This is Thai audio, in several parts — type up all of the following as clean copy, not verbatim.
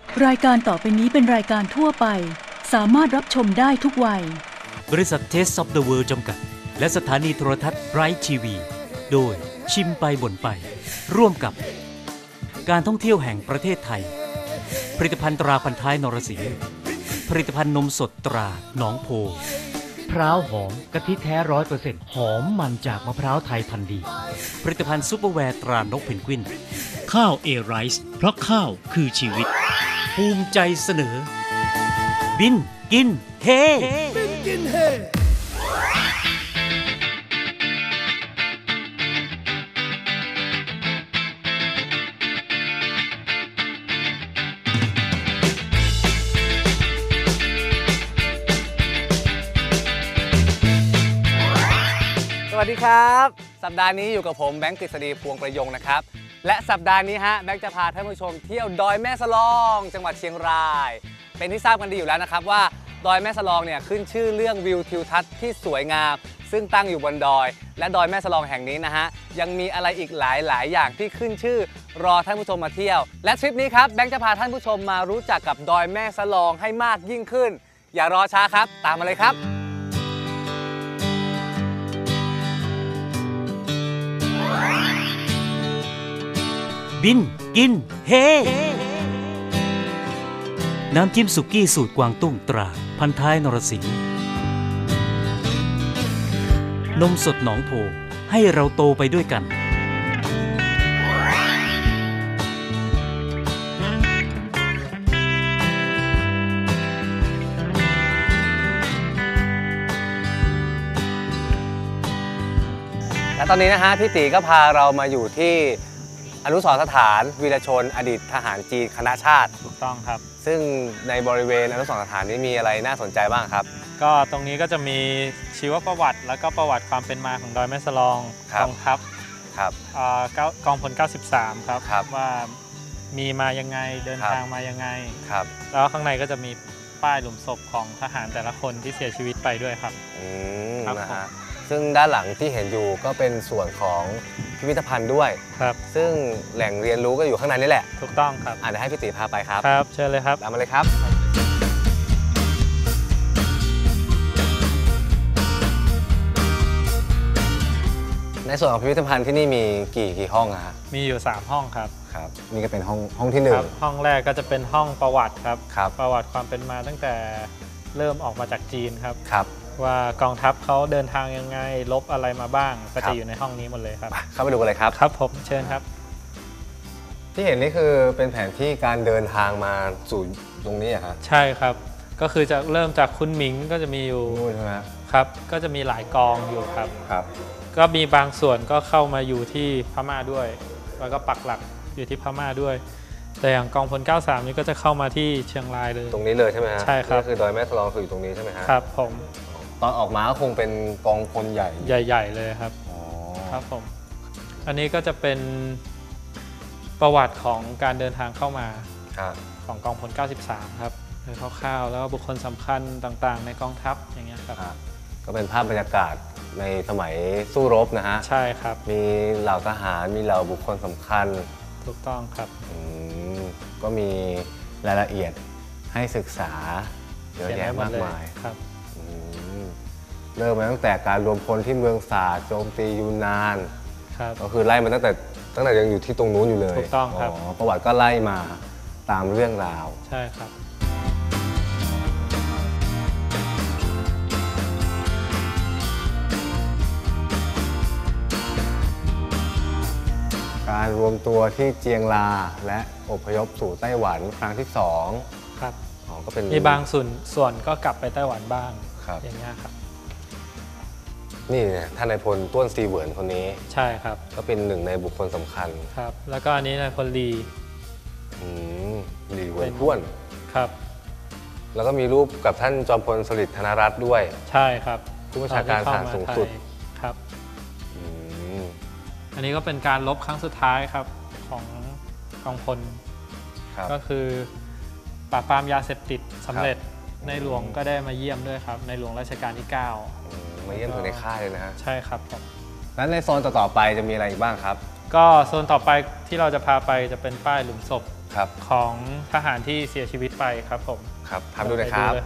รายการต่อไปนี้เป็นรายการทั่วไปสามารถรับชมได้ทุกวัยบริษัท Taste of the World จำกัดและสถานีโทรทัศน์ Bright TV โดยชิมไปบ่นไปร่วมกับการท่องเที่ยวแห่งประเทศไทยผลิตภัณฑ์ตราพันท้ายนรสิงห์ผลิตภัณฑ์นมสดตราหนองโพพร้าวหอมกะทิแท้ 100% หอมมันจากมะพร้าวไทยพันธุ์ดีผลิตภัณฑ์ซุปเปอร์แวร์ตรานกเพนกวินข้าวเอไรซ์เพราะข้าวคือชีวิตภูมิใจเสนอบินกินเฮบินกินเฮสวัสดีครับสัปดาห์นี้อยู่กับผมแบงค์กฤษฎีพวงประยงนะครับและสัปดาห์นี้แบงค์จะพาท่านผู้ชมเที่ยวดอยแม่สลองจังหวัดเชียงรายเป็นที่ทราบกันดีอยู่แล้วนะครับว่าดอยแม่สลองเนี่ยขึ้นชื่อเรื่องวิวทิวทัศน์ที่สวยงามซึ่งตั้งอยู่บนดอยและดอยแม่สลองแห่งนี้ยังมีอะไรอีกหลายอย่างที่ขึ้นชื่อรอท่านผู้ชมมาเที่ยวและทริปนี้ครับแบงค์จะพาท่านผู้ชมมารู้จักกับดอยแม่สลองให้มากยิ่งขึ้นอย่ารอช้าครับตามมาเลยครับบินกินเฮน้ำจิ้มสุกี้สูตรกวางตุ้งตราพันท้ายนรสิงห์นมสดหนองโพให้เราโตไปด้วยกันและตอนนี้พี่ตีก็พาเรามาอยู่ที่อนุสรณ์สถานวีรชนอดีตทหารจีนคณะชาติถูกต้องครับซึ่งในบริเวณอนุสรณ์สถานนี้มีอะไรน่าสนใจบ้างครับก็ตรงนี้ก็จะมีชีวประวัติแล้วก็ประวัติความเป็นมาของดอยแม่สลองกองทัพกองพล 93 ครับว่ามีมายังไงเดินทางมายังไงแล้วข้างในก็จะมีป้ายหลุมศพของทหารแต่ละคนที่เสียชีวิตไปด้วยครับนะฮะซึ่งด้านหลังที่เห็นอยู่ก็เป็นส่วนของพิพิธภัณฑ์ด้วยครับซึ่งแหล่งเรียนรู้ก็อยู่ข้างในนี่แหละถูกต้องครับเดี๋ยวให้พี่ตีพาไปครับครับเชิญเลยครับตามมาเลยครับในส่วนของพิพิธภัณฑ์ที่นี่มีกี่ห้องครับมีอยู่3ห้องครับครับนี่ก็เป็นห้องที่1 ห้องแรกก็จะเป็นห้องประวัติครับประวัติความเป็นมาตั้งแต่เริ่มออกมาจากจีนครับว่ากองทัพเขาเดินทางยังไงลบอะไรมาบ้างก็จะอยู่ในห้องนี้หมดเลยครับเข้าไปดูกันเลยครับครับผมเชิญครับที่เห็นนี่คือเป็นแผนที่การเดินทางมาสู่ตรงนี้ครับใช่ครับก็คือจะเริ่มจากคุณหมิงก็จะมีอยู่ใช่ไหมครับก็จะมีหลายกองอยู่ครับก็มีบางส่วนก็เข้ามาอยู่ที่พม่าด้วยแล้วก็ปักหลักอยู่ที่พม่าด้วยแต่อย่างกองพล 93 นี่ก็จะเข้ามาที่เชียงรายเลยตรงนี้เลยใช่ไหมใช่ครับคือดอยแม่สลองคืออยู่ตรงนี้ใช่ไหมครับผมตอนออกมาก็คงเป็นกองพลใหญ่เลยครับครับผมอันนี้ก็จะเป็นประวัติของการเดินทางเข้ามาของกองพล 93 ครับโดยคร่าวๆแล้วบุคคลสำคัญต่างๆในกองทัพอย่างเงี้ยครับก็เป็นภาพบรรยากาศในสมัยสู้รบนะฮะใช่ครับมีเหล่าทหารมีเหล่าบุคคลสำคัญถูกต้องครับก็มีรายละเอียดให้ศึกษาเยอะแยะมากมายครับเริ่มมาตั้งแต่การรวมพลที่เมืองสาโจมตียูนานก็คือไล่มาตั้งแต่ยังอยู่ที่ตรงนู้นอยู่เลยถูกต้องครับประวัติก็ไล่มาตามเรื่องราวใช่ครับการรวมตัวที่เจียงลาและอพยพสู่ไต้หวันครั้งที่2 ครับก็เป็นมีบางส่วนก็กลับไปไต้หวันบ้างอย่างนี้ครับนี่ท่านนายพลต้วนซีเหวินคนนี้ใช่ครับก็เป็นหนึ่งในบุคคลสำคัญครับแล้วก็อันนี้นายพลลีเหวินท้วนครับแล้วก็มีรูปกับท่านจอมพลสฤษดิ์ธนรัตน์ด้วยใช่ครับผู้บัญชาการทหารสูงสุดครับอันนี้ก็เป็นการรบครั้งสุดท้ายครับของกองพลก็คือปราบปรามยาเสพติดสำเร็จในหลวงก็ได้มาเยี่ยมด้วยครับในหลวงรัชกาลที่9 มาเยี่ยมถึงในค่ายเลยนะฮะใช่ครับแล้วในโซนต่อไปจะมีอะไรอีกบ้างครับก็โซนต่อไปที่เราจะพาไปจะเป็นป้ายหลุมศพครับของทหารที่เสียชีวิตไปครับผมครับพาไปดูเลยครับ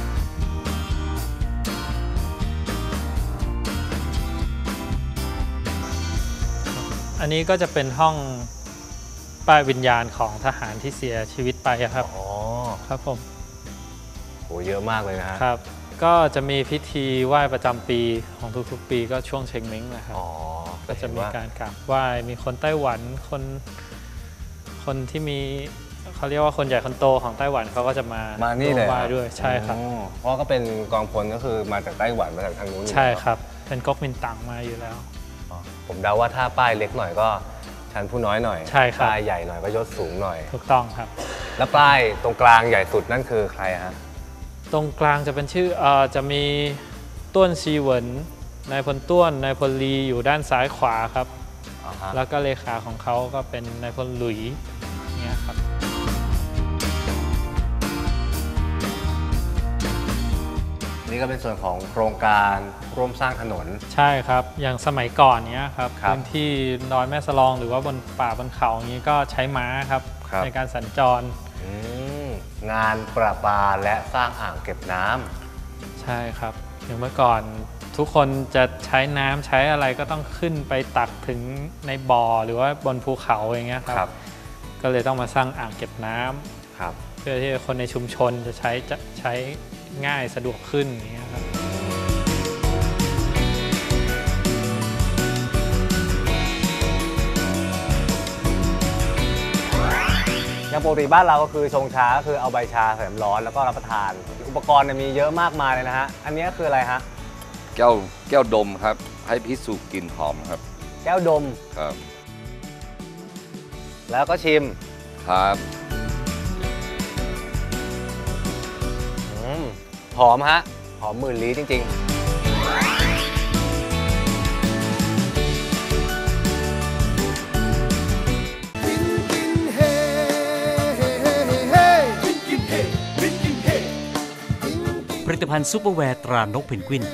อันนี้ก็จะเป็นห้องป้ายวิญญาณของทหารที่เสียชีวิตไปครับอ๋อครับผมโหเยอะมากเลยนะฮะครับ ก็จะมีพิธีไหว้ประจำปีของทุกๆปีก็ช่วงเชงเม้งนะครับอ๋อก็จะมีการกราบไหว้มีคนไต้หวันคนที่มีเขาเรียกว่าคนใหญ่คนโตของไต้หวันเขาก็จะมานี่เลยไหว้ด้วยใช่ครับอ๋อเพราะก็เป็นกองพลก็คือมาจากไต้หวันมาจากทางนู้นใช่ครับเป็นก๊กมินตั๋งมาอยู่แล้วอ๋อผมเดาว่าถ้าป้ายเล็กหน่อยก็ชั้นผู้น้อยหน่อยใช่ครับป้ายใหญ่หน่อยก็ยศสูงหน่อยถูกต้องครับแล้วป้ายตรงกลางใหญ่สุดนั่นคือใครฮะตรงกลางจะเป็นชื่อจะมีต้วนซีเหวินนายพลต้วนนายพลลีอยู่ด้านซ้ายขวาครับอ๋อฮะแล้วก็เลขาของเขาก็เป็นนายพลหลุยเนี่ยครับนี่ก็เป็นส่วนของโครงการร่วมสร้างถนนใช่ครับอย่างสมัยก่อนเนี้ยครับครับพื้นที่ดอยแม่สลองหรือว่าบนป่าบนเขาอย่างนี้ก็ใช้ม้าครับครับในการสัญจรงานประปาและสร้างอ่างเก็บน้ำใช่ครับอย่างเมื่อก่อนทุกคนจะใช้น้ำใช้อะไรก็ต้องขึ้นไปตักถึงในบ่อหรือว่าบนภูเขาอย่างเงี้ยครับ ก็เลยต้องมาสร้างอ่างเก็บน้ำครับเพื่อที่คนในชุมชนจะใช้ง่ายสะดวกขึ้นอย่างเงี้ยครับอย่างปกติบ้านเราก็คือชงชาก็คือเอาใบชาใส่น้ำร้อนแล้วก็รับประทาน อุปกรณ์เนี่ยมีเยอะมากมายเลยนะฮะ อันนี้คืออะไรฮะแก้วดมครับ ให้พิสูจน์กลิ่นหอมครับแก้วดมครับแล้วก็ชิมครับหอมฮะ หอมหมื่นลี้จริงผลิตภัณฑ์ซูเปอร์แวร์ตรานกเพนกวิน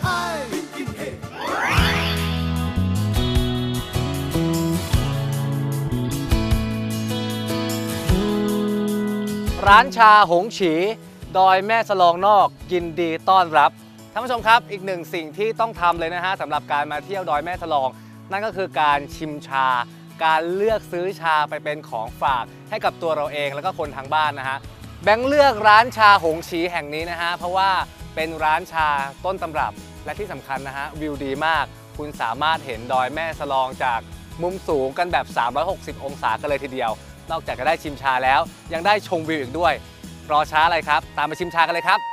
ๆ ร้านชาหงฉี ดอยแม่สลองนอกยินดีต้อนรับ ท่านผู้ชมครับ อีกหนึ่งสิ่งที่ต้องทำเลยนะฮะสำหรับการมาเที่ยวดอยแม่สลอง นั่นก็คือการชิมชา การเลือกซื้อชาไปเป็นของฝากให้กับตัวเราเองแล้วก็คนทางบ้านนะฮะ แบงค์เลือกร้านชาหงฉีแห่งนี้นะฮะเพราะว่าเป็นร้านชาต้นตำรับและที่สำคัญนะฮะวิวดีมาก คุณสามารถเห็นดอยแม่สลองจากมุมสูงกันแบบ 360 องศากันเลยทีเดียว นอกจากจะได้ชิมชาแล้วยังได้ชมวิวอีกด้วย รอช้าอะไรครับ ตามไปชิมชากันเลยครับ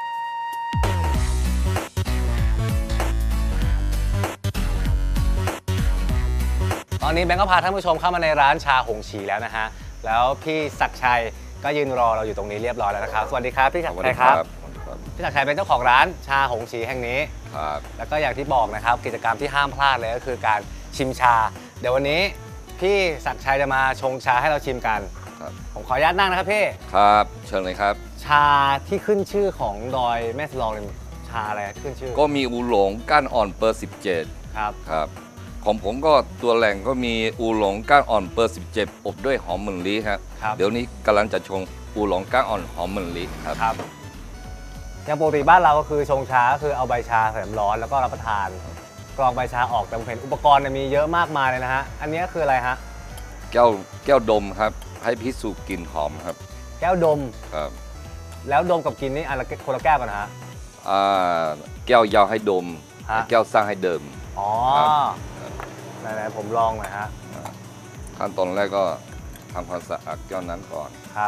ตอนนี้แบงค์ก็พาท่านผู้ชมเข้ามาในร้านชาหงฉีแล้วนะฮะแล้วพี่ศักดิ์ชัยก็ยืนรอเราอยู่ตรงนี้เรียบร้อยแล้วนะครับ สวัสดีครับพี่ศักดิ์ชัยครับพี่ศักดิ์ชัยเป็นเจ้าของร้านชาหงฉีแห่งนี้ครับแล้วก็อย่างที่บอกนะครับกิจกรรมที่ห้ามพลาดเลยก็คือการชิมชา เดี๋ยววันนี้พี่ศักดิ์ชัยจะมาชงชาให้เราชิมกันครับผมขออนุญาตนั่งนะครับพี่ครับ เชิญเลยครับชาที่ขึ้นชื่อของดอยแม่สลองเนี่ยชาอะไรขึ้นชื่อก็มีอูหลงก้านอ่อนเปอร์ 17 ครับครับ ของผมก็ตัวแหล่งก็มีอูหลงก้านอ่อนเปอร์ 17 อบด้วยหอมหมื่นลี้ครับครับเดี๋ยวนี้กำลังจะชงอูหลงก้านอ่อนหอมหมื่นลี้ครับครับอย่างปกติบ้านเราก็คือชงชาก็คือเอาใบชาใส่น้ำร้อนแล้วก็รับประทานกรองใบชาออกแต่ผมเห็นอุปกรณ์เนี่ยมีเยอะมากมายเลยนะฮะอันนี้คืออะไรฮะแก้วดมครับ ให้พิสูจน์กลิ่นหอมครับแก้วดมครับแล้วดมกับกินนี่อันละคนละแก้วกันนะฮะแก้วยาวให้ดมฮะแก้วสร้างให้เดิมอ๋อครับไหนๆผมลองหน่อยฮะขั้นตอนแรกก็ทำความสะอาดแก้วนั้นก่อนครับ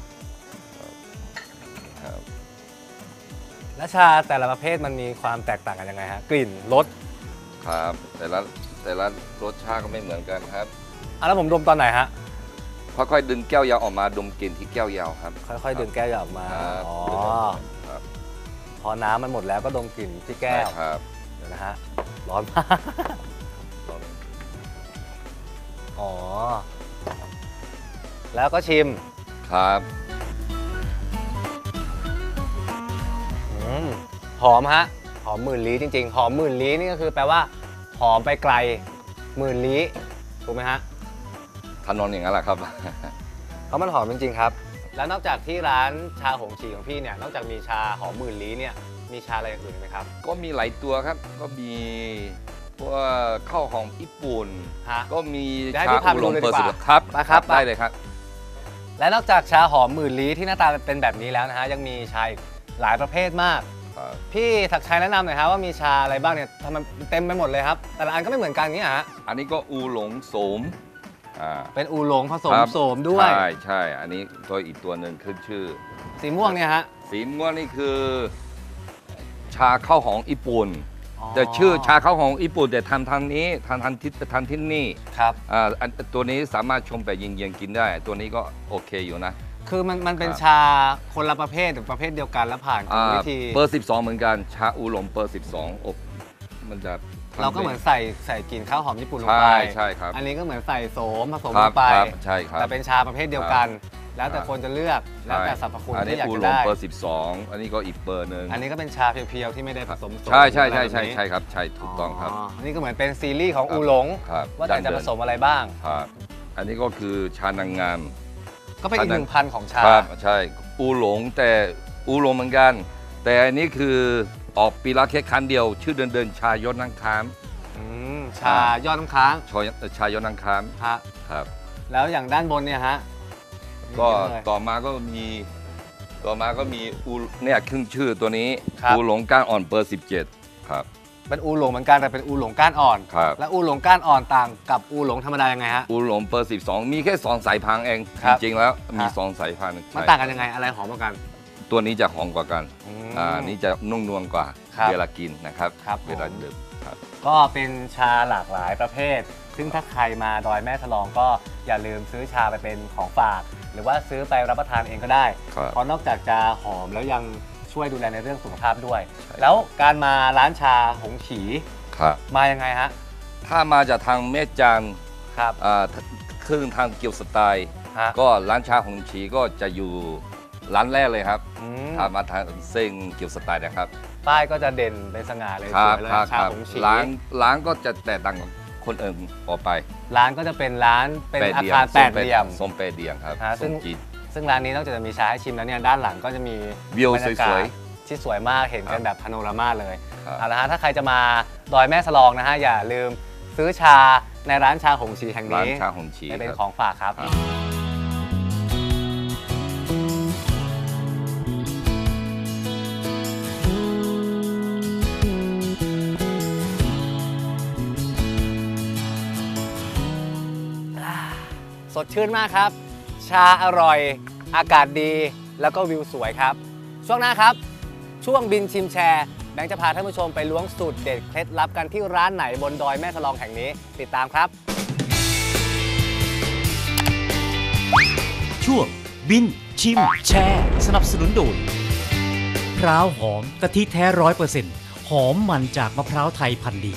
ครับและชาแต่ละประเภทมันมีความแตกต่างกันยังไงฮะกลิ่นรสครับแต่ละรสชาติก็ไม่เหมือนกันครับแล้วผมดมตอนไหนฮะค่อยๆดึงแก้วยาวออกมาดมกลิ่นที่แก้วยาวครับค่อยๆดึงแก้วออกมาครับอ๋อครับพอน้ำมันหมดแล้วก็ดมกลิ่นที่แก้วใช่ครับเดี๋ยวนะฮะร้อนมาก อ๋อแล้วก็ชิมครับหอมฮะหอมหมื่นลี้จริงๆหอมหมื่นลี้นี่ก็คือแปลว่าหอมไปไกลหมื่นลี้ถูกไหมฮะถนนอย่างนั้นแหละครับเพราะมันหอมจริงๆครับ แล้วนอกจากที่ร้านชาหงฉีของพี่เนี่ยนอกจากมีชาหอมหมื่นลี้เนี่ยมีชาอะไรอย่างอื่นไหมครับก็มีหลายตัวครับ ก็มีพวกข้าวหอมญี่ปุ่นฮะก็มีเดี๋ยวให้ชาพี่พาอูไปหลดูงเลยเปอร์ดีสิกบว่าครับไปครับได้เลยครับและนอกจากชาหอมหมื่นลี้ที่หน้าตาเป็นแบบนี้แล้วนะฮะยังมีชาอีกหลายประเภทมาก พี่ศักดิ์ชัยแนะนำหน่อยครับว่ามีชาอะไรบ้างเนี่ยทำไมเต็มไปหมดเลยครับแต่ละอันก็ไม่เหมือนกันอย่างนี้ฮะอันนี้ก็อูหลงโสมเป็นอูหลงผสมครับโสมด้วยใช่อันนี้ตัวอีกตัวหนึ่งขึ้นชื่อสีม่วงเนี่ยฮะสีม่วงนี่คือ ชาข้าวหอมญี่ปุ่นอ๋อแต่ชื่อชาข้าวหอมญี่ปุ่นแต่ทางนี้ทางที่นี่ครับตัวนี้สามารถชมแบบเย็นๆกินได้ ตัวนี้ก็โอเคอยู่นะคือมันเป็นครับชาคนละประเภทหรือประเภทเดียวกันแล้วผ่านกรรมวิธีเบอร์ 12 เหมือนกัน ชาอูหลงเบอร์ 12อบมันจะเราก็เหมือนใส่กลิ่นข้าวหอมญี่ปุ่นลงใช่ไปใช่ครับอันนี้ก็เหมือนใส่โสมผสมคลรับงไปครับใช่ครับแต่เป็นชาประเภทเดียวกัน แล้วแต่คนจะเลือกแล้วแต่สรรพคุณอันนี้ที่อยากอูจะหลงได้เบอร์ 12 อันนี้ก็อีกเบอร์หนึ่งอันนี้ก็เป็นชาเพียวๆที่ไม่ได้ผสมโสมใช่อะไรแบบนี้ใช่ครับใช่ถูกต้องครับอันนี้ก็เหมือนเป็นซีรีส์ของอูหลงครับว่าแต่จะผสมอะไรบ้างครับอันนี้ก็คือชานางงามก็เป็นอีกหนึ่งพันธุ์ของชาครับใช่อูหลงแต่อูหลงเหมือนกัน แต่อันนี้คือออกปีละแค่ครั้งเดียว ชื่อเดินชายศนังค้ามชายอดน้ำค้างชายศนังค้ามฮะครับแล้วอย่างด้านบนเนี่ยฮะก็มีเยอะเลยต่อมาก็มีอูเนี่ยขึ้นชื่อตัวนี้ครับอูหลงก้านอ่อนเบอร์ 17 ครับเป็นอูหลงเหมือนกันแต่เป็นอูหลงก้านอ่อนครับและอูหลงก้านอ่อนต่างกับอูหลงธรรมดายังไงฮะอูหลงเบอร์ 12 มีแค่ 2 สายพันธุ์เองครับจริงๆแล้วมีครับ 2 สายพันธุ์มันใช่ต่างกันยังไงอะไรหอมกว่ากันตัวนี้จะหอมกว่ากันมนี่จะนุ่มนวลกว่าครับเวลากินนะครับครับผมเวลาดื่มครับก็เป็นชาหลากหลายประเภท ซึ่งถ้าใครมาดอยแม่ฉลองก็อย่าลืมซื้อชาไปเป็นของฝาก หรือว่าซื้อไปรับประทานเองก็ได้ครับเพราะนอกจากจะหอมแล้วยังช่วยดูแลในเรื่องสุขภาพด้วยใช่แล้วการมาร้านชาหงฉีครับมายังไงฮะถ้ามาจากทางแม่จันทร์ครับครึ่งทางเกียวสไตล์ฮะก็ร้านชาหงฉีก็จะอยู่ร้านแรกเลยครับอืมถ้ามาทางเส้นเกียวสไตล์นะครับป้ายก็จะเด่นเป็นสง่าเลยคสรัวยเลยครับชาครับหงฉีร้านก็จะแตกต่างกับคนอื่นออกไปร้านก็จะเป็นร้านเป็นอาคารแปดเหลี่ยมทรงแปดเหลี่ยมครับฮะซึ่ทงรงจีนซึ่งร้านนี้นอกจากจะมีชาให้ชิมแล้วเนี่ยด้านหลังก็จะมีวิวบรรยากาศสวยที่สวยมากเห็นกันแบบพาโนรามาเลยครับเอาละฮะถ้าใครจะมาดอยแม่สลองนะฮะอย่าลืมซื้อชาในร้านชาหงฉีแห่งร้านนี้ชาหงฉีไปเป็นครับของฝากครับครับสดชื่นมากครับ ชาอร่อย อากาศดี แล้วก็วิวสวยครับ ช่วงหน้าครับ ช่วงบินชิมแชร์แบงค์จะพาท่านผู้ชมไปล้วงสูตรเด็ดเคล็ดลับกันที่ร้านไหนบนดอยแม่สลองแห่งนี้ ติดตามครับช่วงบินชิมแชร์สนับสนุนโดยพร้าวหอมกะทิแท้100%หอมมันจากมะพร้าวไทยพันธุ์ดี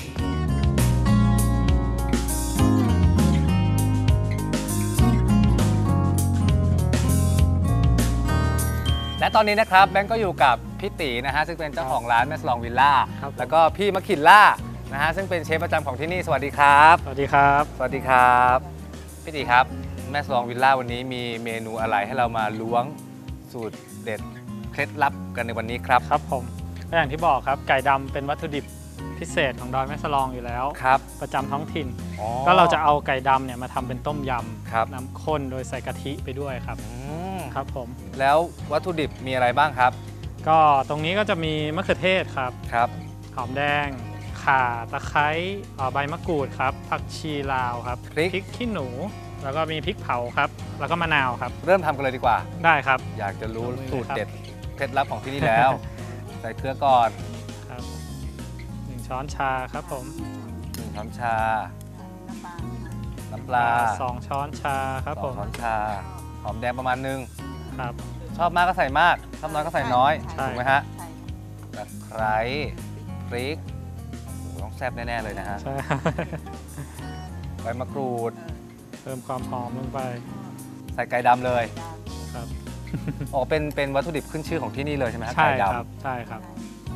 และตอนนี้นะครับแบงก์ก็อยู่กับพี่ตีนะฮะซึ่งเป็นเจ้าของร้านแม่สลองวิลล่าครับแล้วก็พี่มะขินล่านะฮะซึ่งเป็นเชฟประจำของที่นี่สวัสดีครับสวัสดีครับสวัสดีครับพี่ตีครับแม่สลองวิลล่าวันนี้มีเมนูอะไรให้เรามาล้วงสูตรเด็ดเคล็ดลับกันในวันนี้ครับครับผมก็อย่างที่บอกครับไก่ดำเป็นวัตถุดิบพิเศษของดอยแม่สลองอยู่แล้วครับประจำท้องถิ่นอ๋อก็เราจะเอาไก่ดำเนี่ยมาทำเป็นต้มยครับำน้ำข้นโดยใส่กะทิไปด้วยครับอืมครับผมแล้ววัตถุดิบมีอะไรบ้างครับก็ตรงนี้ก็จะมีมะเขือเทศครับครับหอมแดงข่าตะไคร้ใบมะกรูดครับผักชีลาวครับพริกขี้หนู แล้วก็มีพริกเผาครับ แล้วก็มะนาวครับเริ่มทำกันเลยดีกว่าได้ครับอยากจะรู้ลงมือสูตรครับเด็ดเคล็ดลับของที่นี่แล้ว ใส่เกลือก่อนครับ1 ช้อนชาครับผม 1 ช้อนชา น้ำปลา 2 ช้อนชาครับสผองมช้อนชา หอมแดงประมาณนึงครับชอบมากก็ใส่มาก ชอบน้อยก็ใส่น้อยใช่ถูกไหมฮะตะไคร้พริกโอ้โหต้องแซ่บแน่ ๆ เลยนะฮะใช่ใบมะกรูดเพิ่มความหอมลงไปใส่ไก่ดำเลยครับอ๋อเป็นวัตถุดิบขึ้นชื่อของที่นี่เลยใช่ไหมฮะใช่ไก่ดครับใช่ครับำ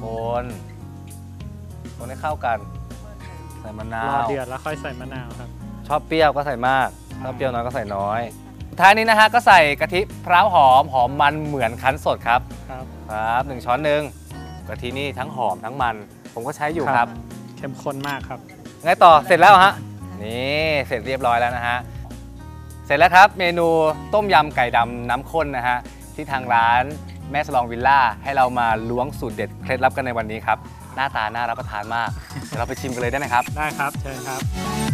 คนให้เข้ากัน ใส่มะนารอวเดือดแล้วค่อยใส่มะนาวครับชอบเปรี้ยวก็ใส่มากถ้าเปรี้ยวน้อยก็ใส่น้อยสุดท้ายนี้นะฮะก็ใส่กะทิพร้าวหอมมันเหมือนคั้นสดครับครับ1 ช้อนกะทินี่ทั้งหอมทั้งมันผมก็ใช้อยู่ครับเข้มข้นมากครับไงต่อเสร็จแล้วฮะนี่เสร็จเรียบร้อยแล้วนะฮะเสร็จแล้วครับเมนูต้มยำไก่ดำน้ำข้นนะฮะที่ทางร้านแม่สลองวิลล่าให้เรามาล้วงสูตรเด็ดเคล็ดลับกันในวันนี้ครับหน้าตาน่ารับประทานมากเดี๋ยวเราไปชิมกันเลยได้ไหมครับได้ครับเชิญครับ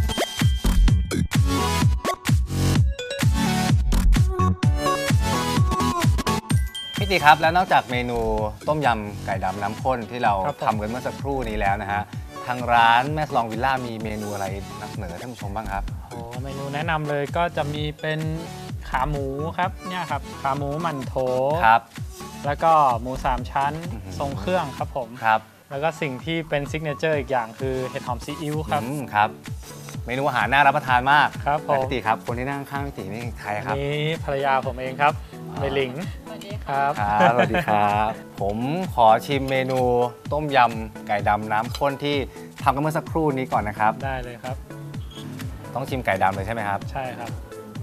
พี่ตีครับแล้วนอกจากเมนูต้มยำไก่ดำน้ำข้นที่เราทำกันเมื่อสักครู่นี้แล้วนะฮะทางร้านแม่สลองวิลล่ามีเมนูอะไรนำเสนอท่านผู้ชมบ้างครับโอ้เมนูแนะนำเลยก็จะมีเป็นขาหมูครับเนี่ยครับขาหมูหมั่นโถครับแล้วก็หมู3 ชั้นทรงเครื่องครับผมครับแล้วก็สิ่งที่เป็นซิกเนเจอร์อีกอย่างคือเห็ดหอมซีอิ๊วครับครับเมนูอาหารน่ารับประทานมากครับผมพี่ตีครับคนที่นั่งข้างพี่ตีนี่ใครครับนี่ภรรยาผมเองครับเมลิงครับสวัสดีครับผมขอชิมเมนูต้มยำไก่ดำน้ำข้นที่ทำกันเมื่อสักครู่นี้ก่อนนะครับได้เลยครับต้องชิมไก่ดำเลยใช่ไหมครับใช่ครับ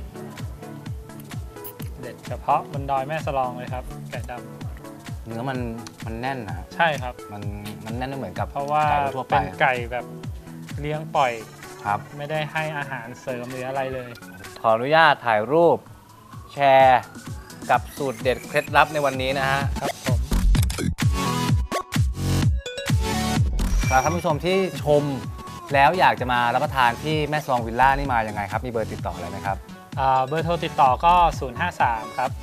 เด็ดเฉพาะบนดอยแม่สลองเลยครับไก่ดำเนื้อมันแน่นนะใช่ครับมันแน่นไม่เหมือนกับเพราะว่าเป็นไก่แบบเลี้ยงปล่อยครับไม่ได้ให้อาหารเสริมหรืออะไรเลยขออนุญาตถ่ายรูปแชร์กับสูตรเด็ดเคล็ดลับในวันนี้นะฮะครับผมท่านผู้ชมที่ชมแล้วอยากจะมารับประทานที่แม่สลองวิลล่านี่มายังไงครับมีเบอร์ติดต่ออะไรไหมครับเบอร์โทรติดต่อก็053ครับ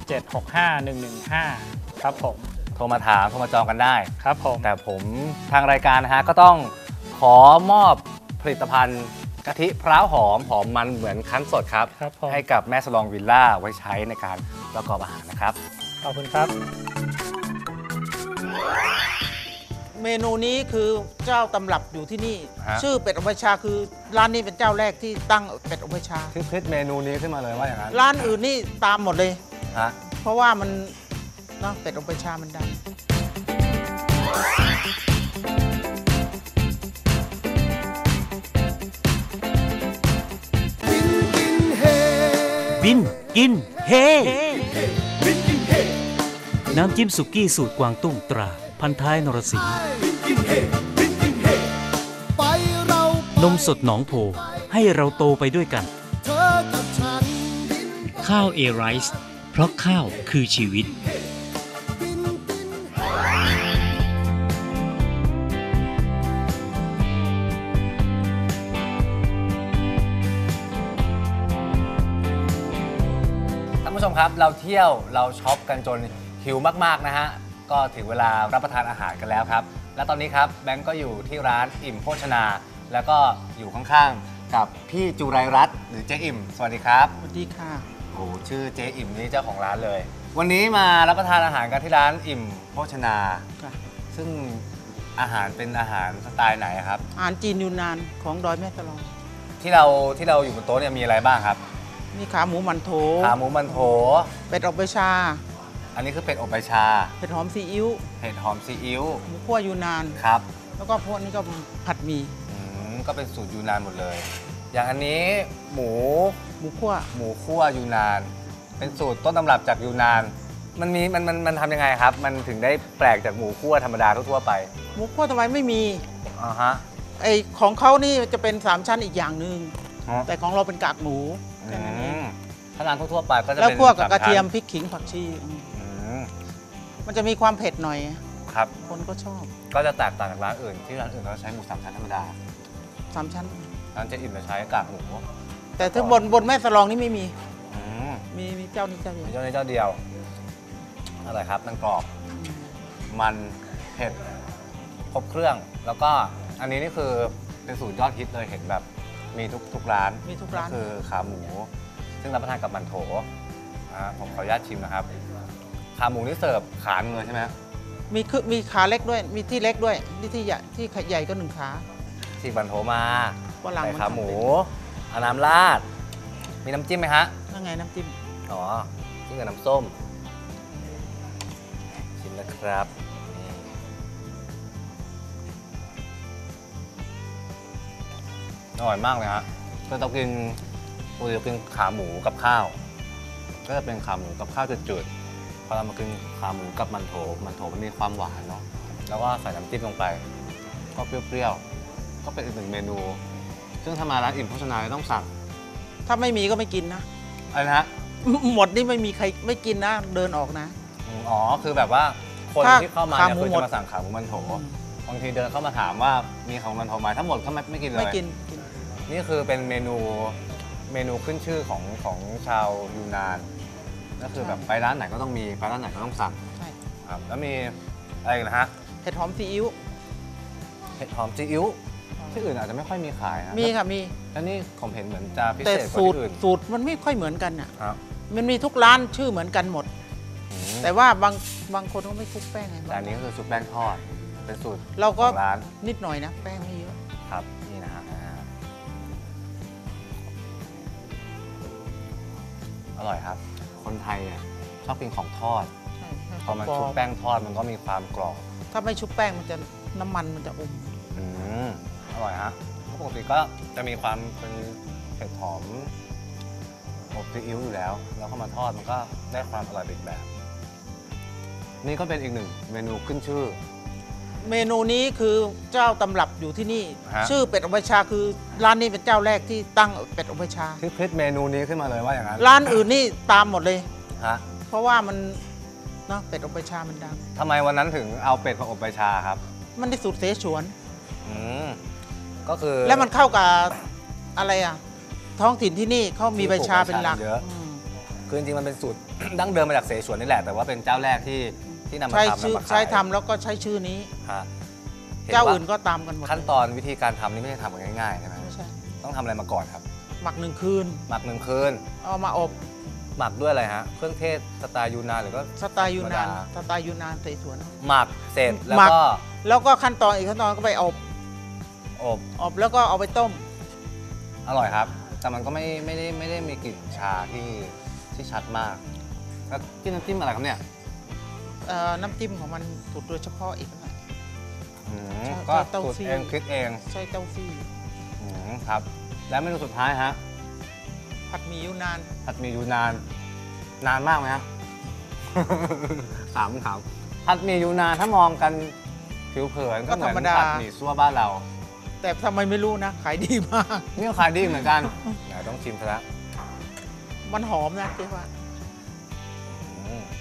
765-115ครับผมโทรมาถามโทรมาจองกันได้ครับผมแต่ผมทางรายการนะฮะก็ต้องขอมอบผลิตภัณฑ์กะทิพร้าวหอมมันเหมือนคั้นสดครับให้กับแม่สลองวิลล่าไว้ใช้ในการประกอบอาหารนะครับขอบคุณครับเมนูนี้คือเจ้าตำรับอยู่ที่นี่ชื่อเป็ดอบชาคือร้านนี้เป็นเจ้าแรกที่ตั้งเป็ดอบชาคิดเมนูนี้ขึ้นมาเลยว่าอย่างนั้นร้านอื่นนี่ตามหมดเลยเพราะว่ามันเนาะเป็ดอบชามันดังบินกินเฮน้ำจิ้มสุกี้สูตรกวางตุ้งตราพันท้ายนรสิงห์นมสดหนองโพให้เราโตไปด้วยกันข้าวเอไรซ์เพราะข้าวคือชีวิตท่านผู้ชมครับเราเที่ยวเราช็อปกันจนหิวมากๆนะฮะก็ถึงเวลารับประทานอาหารกันแล้วครับและตอนนี้ครับแบงก์ก็อยู่ที่ร้านอิ่มโภชนาแล้วก็อยู่ข้างๆกับพี่จุไรรัตน์หรือเจ๊อิ่มสวัสดีครับสวัสดีค่ะโอ้ชื่อเจ๊อิ่มนี่เจ้าของร้านเลยวันนี้มารับประทานอาหารกันที่ร้านอิ่มโภชนาซึ่งอาหารเป็นอาหารสไตล์ไหนครับอาหารจีนยูนนานของดอยแม่สลองที่เราอยู่บนโต๊ะเนี่ยมีอะไรบ้างครับมีขาหมูมันโถเป็ดอบใบชาอันนี้คือเป็ดอบใบชาเห็ดหอมซีอิ๊วหมูคั่วยูนานครับแล้วก็พวกนี้ก็ผัดหมี่ก็เป็นสูตรยูนานหมดเลยอย่างอันนี้หมูคั่วยูนานเป็นสูตรต้นตำรับจากยูนานมันทำยังไงครับมันถึงได้แปลกจากหมูคั่วธรรมดาทั่วไปหมูคั่วทำไมไม่มีไอของเขานี่จะเป็น3 ชั้นอีกอย่างหนึ่งแต่ของเราเป็นกากหมูถ้าร้านทั่วไปก็จะเป็นแล้วคั่วกับกระเทียมพริกขิงผักชีมันจะมีความเผ็ดหน่อยครับคนก็ชอบก็จะแตกต่างจากร้านอื่นที่ร้านอื่นเขาใช้หมู3 ชั้นธรรมดา 3 ชั้นร้านเจ๊อิ่มจะใช้กากหมูแต่ถ้าบนแม่สลองนี่ไม่มีมีเจ้านี้เจ้าเดียวมีเจ้าเดียวอะไรครับมันกรอบมันเผ็ดครบเครื่องแล้วก็อันนี้นี่คือเป็นสูตรยอดฮิตเลยเห็นแบบมีทุกร้านคือขาหมูซึ่งรับประทานกับมันโถผมขออนุญาตชิมนะครับขาหมูนี่เสิร์ฟขาเงินใช่ไหมมีขาเล็กด้วยมีที่เล็กด้วยที่ใหญ่ก็1 ขาฉีกมันโถมาใส่ขาหมูเอาน้ำราดมีน้ำจิ้มไหมฮะนั่นไงน้ำจิ้มจิ้มกับน้ำส้มชิมนะครับอร่อยมากเลยฮะคือเรากินปกติเรากินขาหมูกับข้าวก็จะเป็นขาหมูกับข้าวจืดๆพอเรามากินขาหมูกับมันโถมันมีความหวานเนาะแล้วก็ใส่น้ำจิ้มลงไปก็เปรี้ยวๆก็เป็นอีกหนึ่งเมนู ซึ่งถ้ามาร้านอิ่มโภชนาต้องสั่งถ้าไม่มีก็ไม่กินนะอะไรนะฮะหมดนี่ไม่มีใครไม่กินนะเดินออกนะอ๋อคือแบบว่าคนถ้าที่เข้ามาขาเนี่ยหมูคือหมดจะมาสั่งขาหมูมันโถบางทีเดินเข้ามาถามว่ามีขาหมูมันโถไหมถ้าหมดก็ไม่กินเลยไม่กินนี่คือเป็นเมนูขึ้นชื่อของชาวยูนานก็คือแบบไปร้านไหนก็ต้องมีไปร้านไหนก็ต้องสั่งใช่ครับแล้วมีอะไรอีกนะฮะเห็ดหอมซีอิ๊วเห็ดหอมซีอิ๊วที่อื่นอาจจะไม่ค่อยมีขายนะมีค่ะมีแล้วนี่ผมเห็นเหมือนจะพิแต่เศษกว่าสูตรที่อื่นสูตรมันไม่ค่อยเหมือนกันอ่ะครับมันมีทุกร้านชื่อเหมือนกันหมดอืมแต่ว่าบางคนก็ไม่คลุกแป้งไงแต่อันนี้ก็คือซุปแป้งทอดเป็นสูตรเราก็ของร้านนิดหน่อยนะ แป้งไม่เยอะครับนี่นะฮะอร่อยครับ คนไทยเนี่ยชอบกินของทอดใช่ใช่พอมันกรชุอบบ แป้งทอดมันก็มีความกรอบถ้าไม่ชุบแป้งมันจะน้ำมันมันจะอมอืมอร่อยฮะปกติก็จะมีความเป็นเผ็ดหอมอบซีอิ๊วอยู่แล้ว แล้วพอมาทอดมันก็ได้ความอร่อยอีกแบบ นี่ก็เป็นอีกหนึ่งเมนูขึ้นชื่อเมนูนี้คือเจ้าตำรับอยู่ที่นี่ฮะชื่อเป็ดอบชาคือร้านนี้เป็นเจ้าแรกที่ตั้งเป็ดอบชาที่คิดเมนูนี้ขึ้นมาเลยว่าอย่างนั้นร้านอื่นนี่ตามหมดเลยฮะเพราะว่ามันเนาะเป็ดอบชามันดังทำไมวันนั้นถึงเอาเป็ดมาอบใบชาครับมันได้สูตรเสฉวนอืมก็คือแล้วมันเข้ากับอะไรอ่ะ ท้องถิ่นที่นี่เขามีใบชาเป็นหลักเยอะอืมคือจริงๆมันเป็นสูตร ดั้งเดิมมาจากเสฉวนนี่แหละ แต่ว่าเป็นเจ้าแรกที่นำมาใช้ทำชื่อนำมาขายใช้ทำแล้วก็ใช้ชื่อนี้ฮะห็เจ้าว่อื่นก็ตามกันหมดขั้นตอนวิธีการทำนี่ไม่ใช่ทำกันง่ายๆใช่ไหมไม่ใช่ต้องทำอะไรมาก่อนครับหมัก1 คืนหมัก1 คืนเอามาอบหมักด้วยอะไรฮะ เครื่องเทศสไตล์ยูนานหรือก็สไตล์ยูนานธรรมดสไตล์ยูนานเสฉวนหมักเสร็จแล้วหมักก็แล้วก็ขั้นตอนอีกขั้นตอนก็ไปอบอบอบแล้วก็เอาไปต้มอร่อยครับ แต่มันก็ไม่ได้มีกลิ่นชาที่ชัดมากแล้วจิ้มน้ำจิ้มอะไรครับเนี่ยน้ำจิ้มของมันสูตรโดยเฉพาะอีกนะอืมใช่ก็เต้าสูตรซี่เองคิดเองใช่เต้าซี่อืมครับ แล้วเมนูสุดท้ายฮะผัดหมี่ยูนานผัดหมี่ยูนานนานมากไหมฮะ ถามผัดหมี่ยูนานถ้ามองกันผิวเผินก็เหมือนผัดหมี่ซั่วบ้านเราแต่ทำไมไม่รู้นะ ขายดีมากนี่ก็ขายดีเหมือนกัน เดี๋ยวต้องชิมซะแล้วมันหอมนะเจ๊ว่าอืม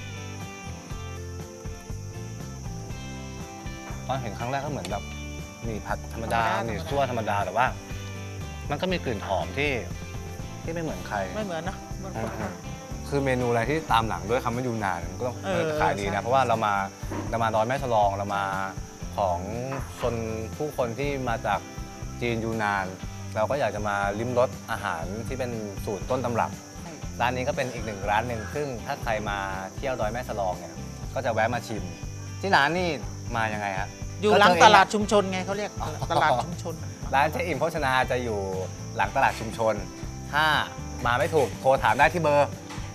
ตอนเห็นครั้งแรกก็เหมือนแบบหมี่ผัดธรรมดาหมี่ซั่วธรรมดาแต่ว่า มันก็มีกลิ่นหอมที่ไม่เหมือนใครไม่เหมือนนะมันคนละคือเมนูอะไรที่ตามหลังด้วยคำว่ายูนานมันก็ต้องเออขายดีใช่นะ เพราะว่าเรามาดอยแม่ฉลองเรามาของผู้คนที่มาจากจีนยูนาน เราก็อยากจะมาลิ้มรสอาหารที่เป็นสูตรต้นตำรับ ร้านนี้ก็เป็นอีกหนึ่งร้านหนึ่งซึ่งถ้าใครมาเที่ยวดอยแม่ฉลองเนี่ยก็จะแวะมาชิม ที่ร้านนี่มายังไงฮะอยู่หลังตลาดชุมชนไงเขาเรียกตลาดชุมชนร้านเจ๊อิ่มโภชนาจะอยู่หลังตลาดชุมชน ถ้ามาไม่ถูกโทรถามได้ที่เบอร์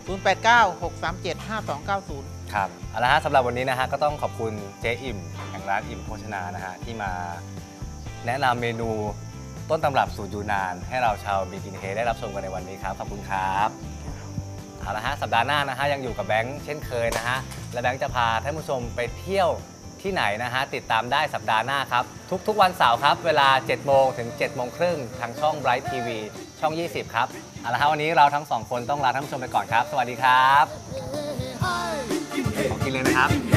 089-637-5290 ครับเอาละฮะสำหรับวันนี้นะฮะก็ต้องขอบคุณเจ๊อิ่มแห่งร้านอิ่มโภชนานะฮะที่มาแนะนำเมนูต้นตำรับสูตรยูนาน ให้เราชาวบีกินเฮได้รับชมกันในวันนี้ครับขอบคุณครับเอาละฮะสัปดาห์หน้านะฮะยังอยู่กับแบงค์เช่นเคยนะฮะและแบงค์จะพาท่านผู้ชมไปเที่ยวที่ไหนนะฮะติดตามได้สัปดาห์หน้าครับทุกวันเสาร์ครับเวลา 7 โมงถึง 7 โมงครึ่งทางช่อง Bright TV ช่อง 20 ครับเอาละฮะวันนี้เราทั้งสองคนต้องลาท่านผู้ชมไปก่อนครับ สวัสดีครับขอกินเลยนะครับ